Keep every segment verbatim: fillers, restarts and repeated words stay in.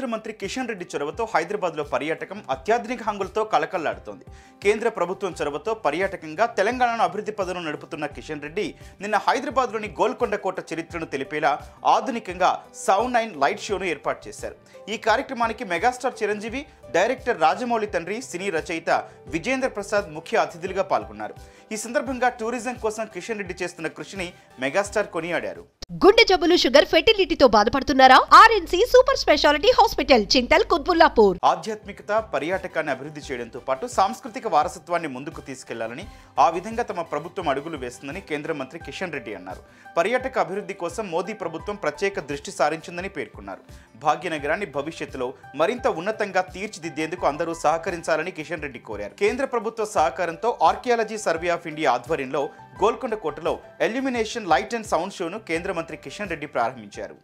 మంత్రి కిషన్ రెడ్డి చొరవతో హైదరాబాద్లో పర్యాటకం అత్యాధునిక హంగులతో కళకళలాడుతోంది. కేంద్ర ప్రభుత్వం చొరవతో పర్యాటకంగా తెలంగాణను అభివృద్ధి పథంలో నడుపుతున్న కిషన్ రెడ్డి నిన్న హైదరాబాద్లోని గోల్కొండ కోట చరిత్రను తెలిపేలా ఆధునికంగా సౌండ్ నైన్ లైట్ షోను ఏర్పాటు చేశారు. ఈ కార్యక్రమానికి మెగాస్టార్ చిరంజీవి, డైరెక్టర్ రాజమౌళి తండ్రి, సినీ రచయిత విజేంద్ర ప్రసాద్ ముఖ్య అతిథులుగా పాల్గొన్నారు. ఈ సందర్భంగా టూరిజం కోసం కిషన్ రెడ్డి చేస్తున్న కృషిని మెగాస్టార్ కొనియాడారు. గుండె జబ్బులు, షుగర్, ఫెర్టిలిటీతో బాధపడుతున్నారా? RNC super speciality hospital, Chintal, Qutbullapur. ఆధ్యాత్మికత, పర్యాటకాన్ని అభివృద్ధి చేయడంతో పాటు సాంస్కృతిక వారసత్వాన్ని ముందుకు తీసుకెళ్లాలని, ఆ విధంగా తమ ప్రభుత్వం అడుగులు వేస్తుందని కేంద్ర మంత్రి కిషన్ రెడ్డి అన్నారు. పర్యాటక అభివృద్ధి కోసం మోదీ ప్రభుత్వం ప్రత్యేక దృష్టి సారించిందని పేర్కొన్నారు. భాగ్యనగరాన్ని భవిష్యత్తులో మరింత ఉన్నతంగా తీర్చిదిద్దేందుకు అందరూ సహకరించాలని కిషన్ రెడ్డి కోరారు. కేంద్ర ప్రభుత్వ సహకారంతో ఆర్కియాలజీ సర్వే ఆఫ్ ఇండియా ఆధ్వర్యంలో గోల్కొండ కోటలో ఎల్యూమినేషన్ లైట్ అండ్ సౌండ్ షోను కేంద్ర మంత్రి కిషన్ రెడ్డి ప్రారంభించారు.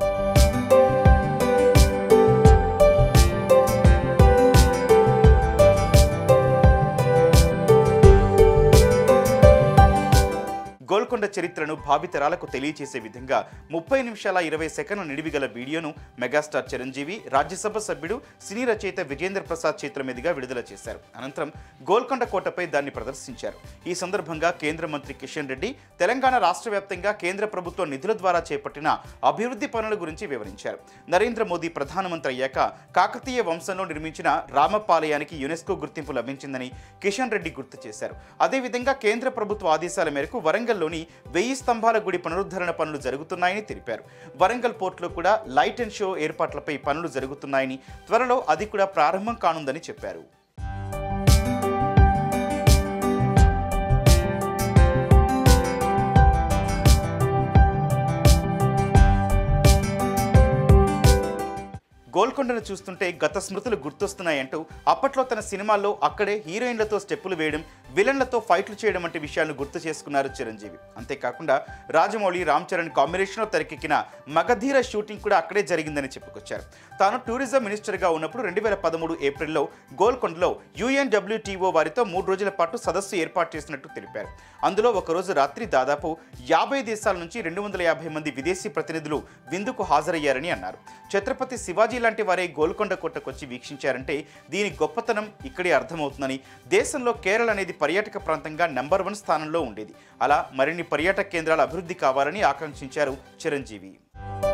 గోల్కొండ చరిత్రను భావితరాలకు తెలియచేసే విధంగా ముప్పై నిమిషాల ఇరవై సెకండ్ల నిడివిగల వీడియోను మెగాస్టార్ చిరంజీవి, రాజ్యసభ సభ్యుడు, సినీ రచయిత విజేంద్ర ప్రసాద్ చేతుల మీదుగా విడుదల చేశారు. అనంతరం గోల్కొండ కోటపై దాన్ని ప్రదర్శించారు. ఈ సందర్భంగా కేంద్ర మంత్రి కిషన్ రెడ్డి తెలంగాణ రాష్ట్ర వ్యాప్తంగా కేంద్ర ప్రభుత్వ నిధుల ద్వారా చేపట్టిన అభివృద్ధి పనుల గురించి వివరించారు. నరేంద్ర మోదీ ప్రధానమంత్రి అయ్యాక కాకతీయ వంశంలో నిర్మించిన రామపాలయానికి యునెస్కో గుర్తింపు లభించిందని కిషన్ రెడ్డి గుర్తు చేశారు. అదేవిధంగా కేంద్ర ప్రభుత్వ ఆదేశాల మేరకు వరంగల్ లోని వెయ్యి స్తంభాల గుడి పునరుద్ధరణ పనులు జరుగుతున్నాయని తెలిపారు. వరంగల్ పోర్టులో కూడా లైట్ అండ్ షో ఏర్పాట్లపై పనులు జరుగుతున్నాయని, త్వరలో అది కూడా ప్రారంభం కానుందని చెప్పారు. గోల్కొండను చూస్తుంటే గత స్మృతులు గుర్తొస్తున్నాయంటూ అప్పట్లో తన సినిమాల్లో అక్కడే హీరోయిన్లతో స్టెప్పులు వేయడం, విలన్లతో ఫైట్లు చేయడం వంటి విషయాలను గుర్తు చేసుకున్నారు చిరంజీవి. అంతేకాకుండా రాజమౌళి, రామ్ చరణ్ కాంబినేషన్లో తెరకెక్కిన మగధీర షూటింగ్ కూడా అక్కడే జరిగిందని చెప్పుకొచ్చారు. తాను టూరిజం మినిస్టర్గా ఉన్నప్పుడు రెండు వేల పదమూడు ఏప్రిల్లో గోల్కొండలో యుఎన్డబ్ల్యూటీఓ వారితో మూడు రోజుల పాటు సదస్సు ఏర్పాటు చేసినట్టు తెలిపారు. అందులో ఒకరోజు రాత్రి దాదాపు యాభై దేశాల నుంచి రెండు వందల యాభై మంది విదేశీ ప్రతినిధులు విందుకు హాజరయ్యారని అన్నారు. ఛత్రపతి శివాజీ లాంటి వారే గోల్కొండ కోటకొచ్చి వీక్షించారంటే దీని గొప్పతనం ఇక్కడే అర్థమవుతుందని, దేశంలో కేరళ అనేది పర్యాటక ప్రాంతంగా నెంబర్ వన్ స్థానంలో ఉండేది. అలా మరిన్ని పర్యాటక కేంద్రాల అభివృద్ధి కావాలని ఆకాంక్షించారు చిరంజీవి.